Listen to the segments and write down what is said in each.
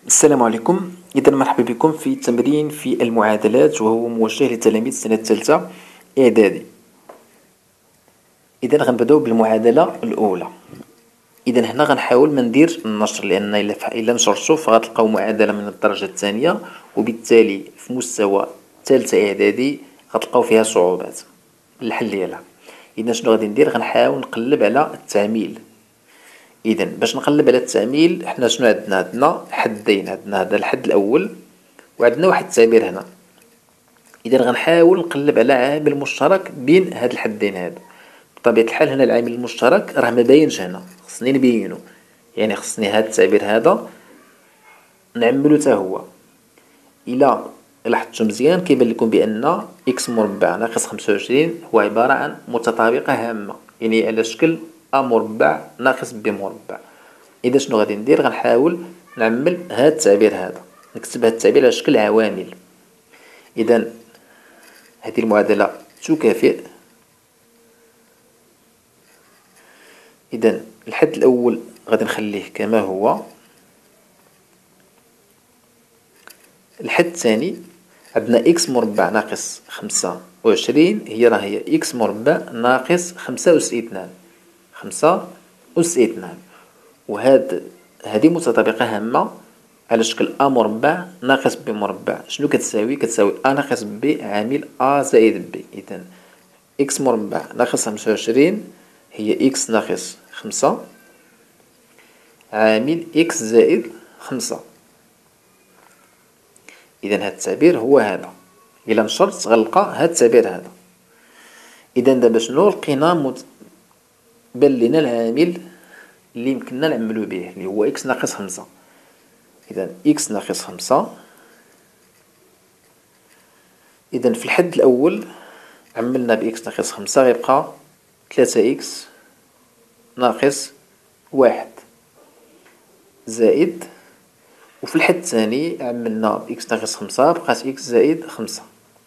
السلام عليكم. إذا مرحبا بكم في تمرين في المعادلات، وهو موجه لتلاميذ السنة الثالثة إعدادي. إذا غنبداو بالمعادلة الأولى. إذا هنا غنحاول ما ندير النشر، لأن إلا نشرتو فغتلقاو معادلة من الدرجة الثانية، وبالتالي في مستوى ثالثة إعدادي غتلقاو فيها صعوبات الحل ديالها. إذا شنو غادي ندير؟ غنحاول نقلب على التعميل. إذا باش نقلب على التعميل، حنا شنو عندنا حدين. عندنا هذا الحد الأول، وعندنا واحد التعبير هنا. إذا غنحاول نقلب على عامل مشترك بين هاد الحدين هادو. بطبيعة الحال هنا العامل المشترك راه مباينش هنا، خصني نبينو. يعني خصني هاد التعبير هذا نعملو تا هو. إلا لاحظتو مزيان كيبان لكم بأن إكس مربع ناقص 25 هو عبارة عن متطابقة هامة، يعني على شكل أ مربع ناقص ب مربع. إذا شنو غادي ندير؟ غنحاول نعمل هاد التعبير هذا، نكتب هاد التعبير على شكل عوامل. إذا هذه المعادلة تكافئ. إذا الحد الأول غادي نخليه كما هو. الحد الثاني عندنا إكس مربع ناقص 25 هي إكس مربع ناقص 5 أس 2. 5 أس 2. هذه متطابقة هامة على شكل أ مربع ناقص ب مربع. شنو كتساوي؟ كتساوي أ ناقص ب عامل أ زائد ب. إذا إكس مربع ناقص 25 هي إكس ناقص 5 عامل إكس زائد 5. إذا هاد التعبير هو هذا. إلا نشرت غنلقى هاد التعبير هذا. إذا دابا شنو لقينا بان لينا العامل اللي يمكننا نعملو به، اللي هو إكس ناقص 5. إذا إكس ناقص 5. إذا في الحد الأول عملنا بإكس ناقص 5 غيبقى 3 إكس ناقص 1 زائد، وفي الحد الثاني عملنا بإكس ناقص 5 بقات إكس زائد 5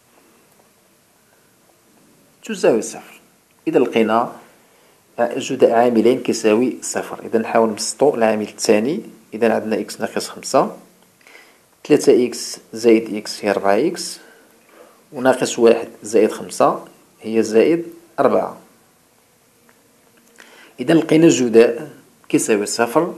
تساوي صفر. إذا لقينا جداء عاملين كيساوي صفر. إذا نحاول نبسطو العامل الثاني. إذا عندنا إكس ناقص 5، 3 إكس زائد إكس هي 4 إكس، وناقص 1 زائد 5 هي زائد 4. إذا لقينا الجداء كيساوي صفر،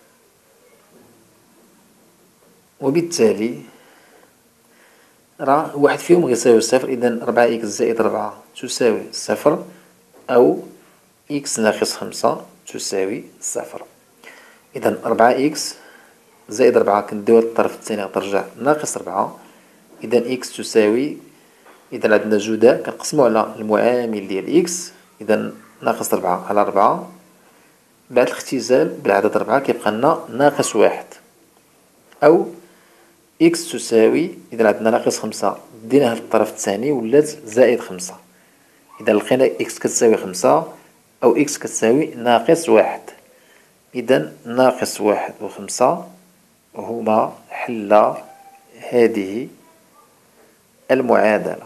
وبالتالي راه واحد فيهم غيساوي صفر. إذا 4 إكس زائد 4 تساوي صفر، أو إكس ناقص 5 تساوي صفر. إذا 4 إكس زائد 4 كنديو الطرف الثاني غترجع ناقص 4. إذا إكس تساوي، إذا عندنا جداء كنقسمو على المعامل ديال إكس. إذا ناقص 4 على 4 بعد الاختزال بالعدد 4 كيبقى لنا ناقص 1، أو إكس تساوي، إذا عندنا ناقص 5 ديناها في الطرف الثاني ولات زائد 5. إذا لقينا إكس كتساوي 5 أو إكس كتساوي ناقص 1. إذا ناقص 1 و5 هما حل هذه المعادلة.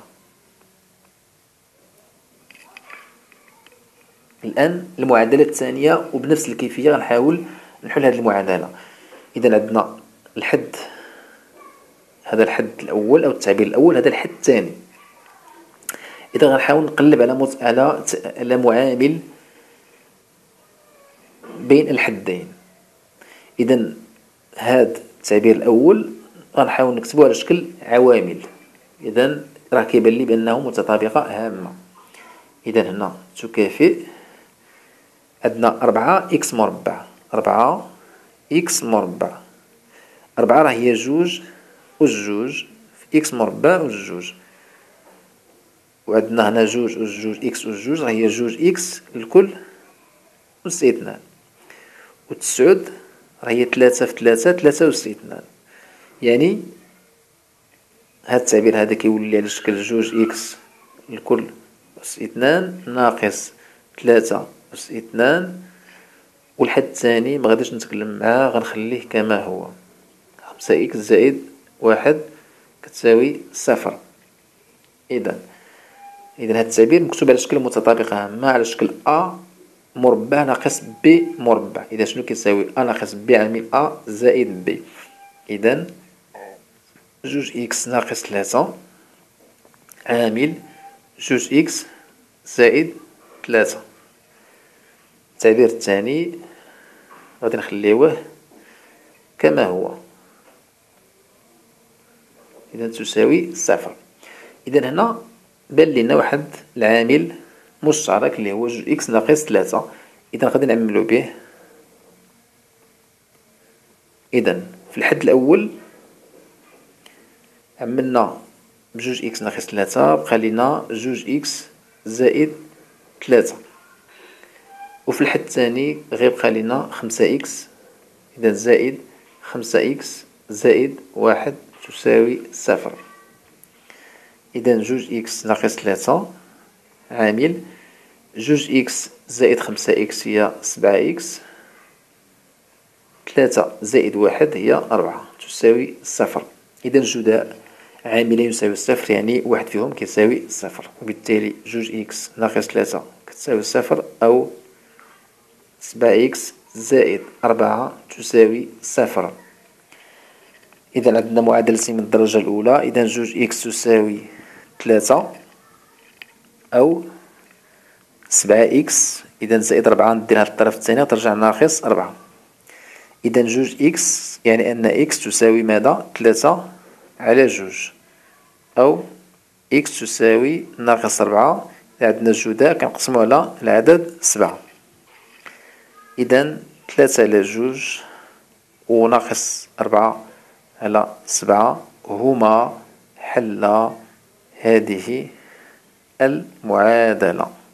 الآن المعادلة الثانية، وبنفس الكيفية غنحاول نحل هذه المعادلة. إذا عندنا الحد، هذا الحد الأول أو التعبير الأول، هذا الحد الثاني. إذا غنحاول نقلب على معامل بين الحدين. إذا هذا التعبير الأول غنحاول نكتبو على شكل عوامل. إذا راه كيبان لي بأنه متطابقة هامة. إذا هنا تكافئ. عندنا 4 إكس مربع، 4 إكس مربع. 4 راه هي 2 أس 2 في إكس مربع أس 2. وعندنا هنا 2 أس 2 إكس أس 2 راه هي 2 إكس الكل أس 2. و9 راه هي 3 في 3 3 أس 2. يعني هاد التعبير هذا كيولي على شكل 2 إكس الكل أس 2 ناقص 3 أس 2. والحد الثاني مغاديش نتكلم معاه، غنخليه كما هو. 5 إكس زائد 1 كتساوي صفر. إذا هاد التعبير مكتوب على شكل متطابقة هامة على شكل أ مربع ناقص ب مربع. إذا شنو كيساوي أ ناقص ب عامل أ زائد ب. إذن جوج إكس ناقص 3 عامل جوج إكس زائد 3. التعبير الثاني غادي نخليوه كما هو، إذا تساوي صفر. إذا هنا بان لينا واحد العامل مشترك اللي هو جوج إكس ناقص 3. إذا غادي نعملو به. إذا في الحد الأول عملنا بجوج إكس ناقص 3 بقى لينا جوج إكس زائد 3. وفي الحد الثاني غيبقى لينا 5 إكس، إذا زائد 5 إكس زائد 1 تساوي صفر. إذا جوج إكس ناقص 3 عامل جوج إكس زائد 5 إكس هي 7 إكس، 3 زائد 1 هي 4 تساوي صفر. إذا جداء عاملين يساوي صفر، يعني واحد فيهم كيساوي صفر، وبالتالي جوج إكس ناقص 3 كتساوي صفر، أو 7 إكس زائد 4 تساوي صفر. إذا عندنا معادلتين من الدرجة الأولى. إذا جوج إكس تساوي 3، أو 7 إكس إذا زائد 4 نديرها للطرف الثاني وترجع ناقص 4. إذا جوج إكس يعني أن إكس تساوي ماذا؟ 3 على جوج، أو إكس تساوي ناقص 4. عندنا الجداء كنقسمو على العدد 7. إذا 3 على جوج وناقص 4 على 7 هما حل هذه المعادلة.